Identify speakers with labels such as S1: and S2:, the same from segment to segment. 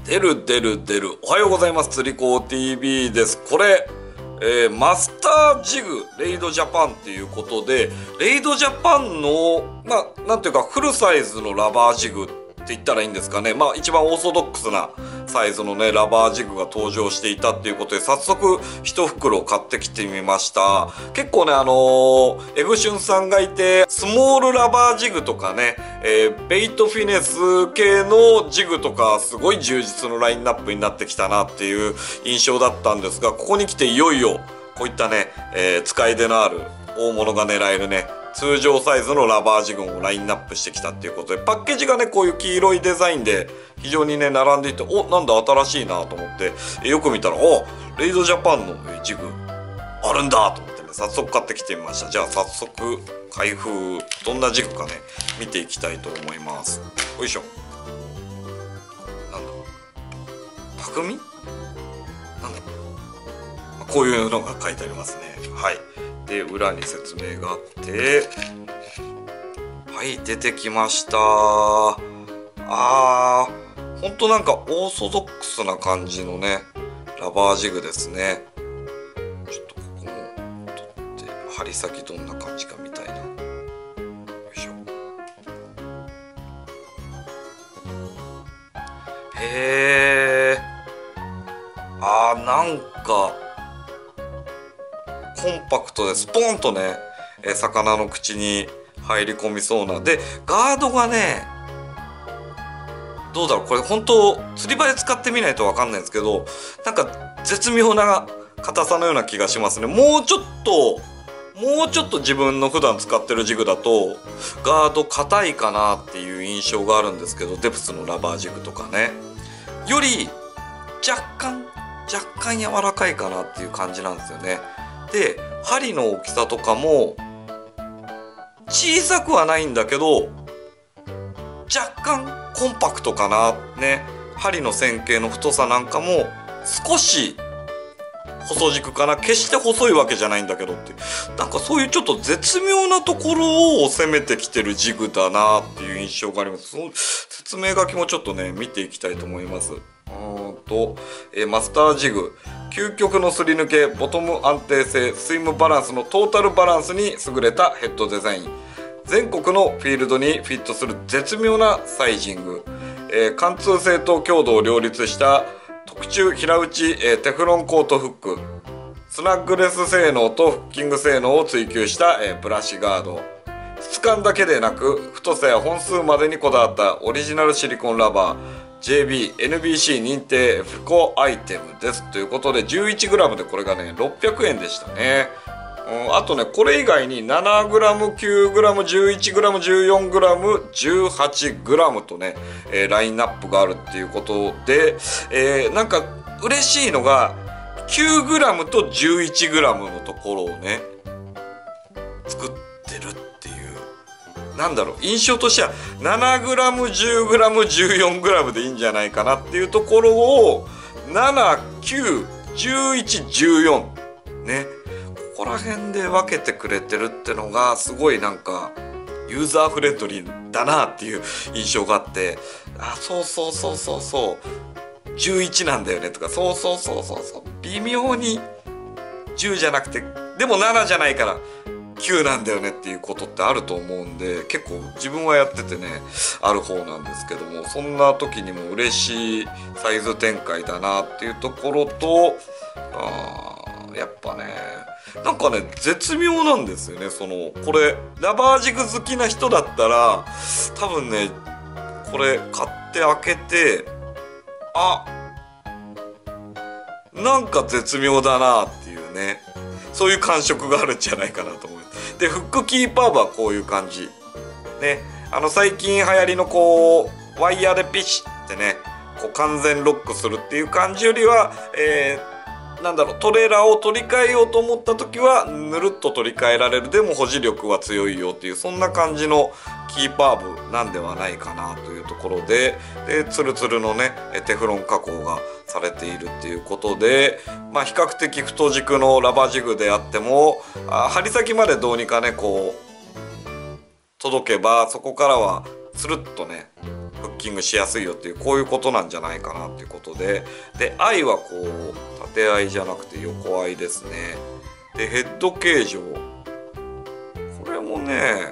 S1: 出る出る出る。おはようございます。釣り子 TV です。これ、マスタージグレイドジャパンっていうことで、レイドジャパンのなんていうかフルサイズのラバージグって言ったらいいんですかね。一番オーソドックスなサイズのねラバージグが登場していたっていうことで、早速一袋買ってきてみました。結構ねエグシュンさんがいて、スモールラバージグとかね、ベイトフィネス系のジグとかすごい充実のラインナップになってきたなっていう印象だったんですが、ここに来ていよいよこういったね、使い出のある大物が狙えるね通常サイズのラバージグをラインナップしてきたっていうことで、パッケージがねこういう黄色いデザインで非常にね並んでいて、なんだ新しいなと思ってよく見たら、レイドジャパンのジグあるんだと思ってね、早速買ってきてみました。じゃあ早速開封、どんなジグかね見ていきたいと思います。よいしょ。なんだ匠なんだ、こういうのが書いてありますね。はい。で裏に説明があって、はい出てきました。ほんとなんかオーソドックスな感じのねラバージグですね。ちょっとここも取って針先どんな感じかみたいな。よいしょ。へえ、なんかコンパクトでスポンとね、魚の口に入り込みそうな。でガードがね、どうだろう、これ本当釣り場で使ってみないと分かんないんですけど、なんか絶妙な硬さのような気がしますね。もうちょっと自分の普段使ってるジグだとガード硬いかなっていう印象があるんですけど、デプスのラバージグとかねより若干柔らかいかなっていう感じなんですよね。で針の大きさとかも小さくはないんだけど若干コンパクトかなね。針の線形の太さなんかも少し細軸かな。決して細いわけじゃないんだけどって、なんかそういうちょっと絶妙なところを攻めてきてるジグだなっていう印象があります。その説明書きもちょっとね見ていきたいと思います。マスタージグ、究極のすり抜け、ボトム安定性、スイムバランスのトータルバランスに優れたヘッドデザイン、全国のフィールドにフィットする絶妙なサイジング、貫通性と強度を両立した特注平打ち、テフロンコートフック、スナッグレス性能とフッキング性能を追求した、ブラシガード、質感だけでなく太さや本数までにこだわったオリジナルシリコンラバー、JB、NBC 認定フコアイテムですということで、 11g でこれがね600円でしたね。あとねこれ以外に 7g、9g、11g、14g、18g とね、ラインナップがあるっていうことで、なんか嬉しいのが 9g と 11g のところをね作ってるっていう、なんだろう、印象としては 7g、10g、14g でいいんじゃないかなっていうところを7、9、11、14ね、ここら辺で分けてくれてるってのがすごいなんかユーザーフレンドリーだなっていう印象があって、そう11なんだよねとか、そう微妙に10じゃなくてでも7じゃないから9なんだよねっていうことってあると思うんで、結構自分はやっててねある方なんですけども、そんな時にも嬉しいサイズ展開だなっていうところと、やっぱねなんかね絶妙なんですよね。これラバージグ好きな人だったら多分ねこれ買って開けて、なんか絶妙だなっていうね、そういう感触があるんじゃないかなと思います。でフックキーパーはこういう感じね、最近流行りのこうワイヤーでピシッってねこう完全ロックするっていう感じよりは、なんだろう、トレーラーを取り替えようと思った時はぬるっと取り替えられる、でも保持力は強いよっていう、そんな感じのキーパー部なんではないかなというところで、ツルツルのねテフロン加工がされているっていうことで、比較的太軸のラバージグであっても針先までどうにかねこう届けば、そこからはつるっとねフッキキングしやすいよっていう、こういうことなんじゃないかなっていうことで、で愛はこう縦愛じゃなくて横愛ですね。でヘッド形状、これもね、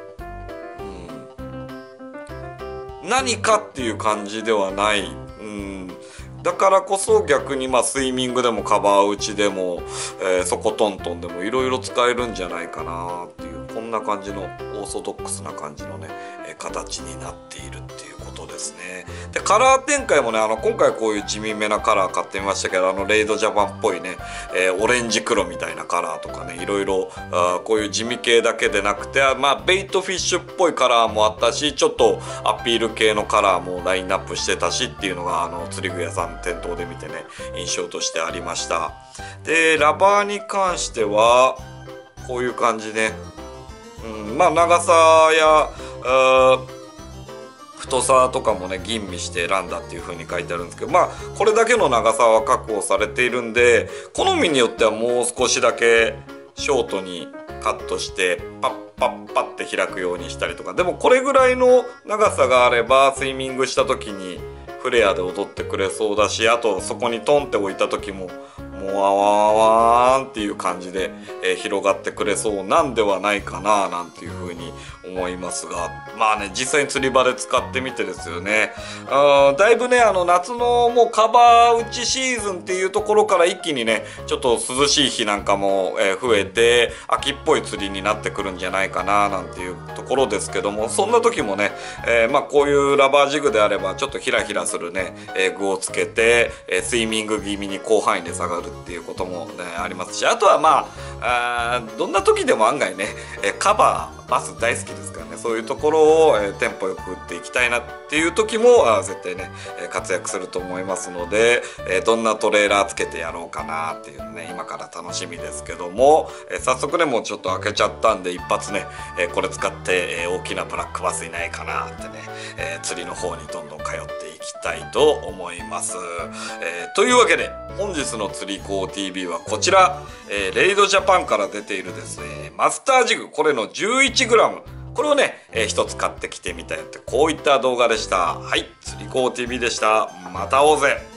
S1: 何かっていう感じではない、だからこそ逆にスイミングでもカバー打ちでも、底トントンでもいろいろ使えるんじゃないかなっていう、こんな感じのオーソドックスな感じのね、形になっているっていうことですね。でカラー展開もね、今回こういう地味めなカラー買ってみましたけど、レイドジャパンっぽいね、オレンジ黒みたいなカラーとかね、いろいろこういう地味系だけでなくて、ベイトフィッシュっぽいカラーもあったし、ちょっとアピール系のカラーもラインナップしてたしっていうのが釣り具屋さん店頭で見てね、印象としてありました。でラバーに関してはこういう感じね、長さや太さとかもね吟味して選んだっていう風に書いてあるんですけど、これだけの長さは確保されているんで、好みによってはもう少しだけショートにカットしてパッパッパッって開くようにしたりとか、でもこれぐらいの長さがあればスイミングした時にフレアで踊ってくれそうだし、あとそこにトンって置いた時ももわわわーんっていう感じで、広がってくれそうなんではないかななんていうふうに思いますが、実際に釣り場で使ってみてですよね、だいぶね夏のもうカバー打ちシーズンっていうところから一気にねちょっと涼しい日なんかも、増えて秋っぽい釣りになってくるんじゃないかななんていうところですけども、そんな時もね、こういうラバージグであればちょっとヒラヒラするね、具をつけて、スイミング気味に広範囲で下がるっていうことも、ね、ありますし、あとはどんな時でも案外ねカバーバス大好きですからね、そういうところを、テンポよく打っていきたいなっていう時も絶対ね活躍すると思いますので、どんなトレーラーつけてやろうかなっていうね今から楽しみですけども、早速ねもうちょっと開けちゃったんで一発ね、これ使って、大きなブラックバスいないかなってね、釣りの方にどんどん通っていきたいと思います。というわけで本日の釣り子 TV はこちら、レイドジャパンから出ているですねマスタージグ、これの 11g、 これをね、一つ買ってきてみたよって、こういった動画でした。はい、釣り子 TV でした。また会おうぜ。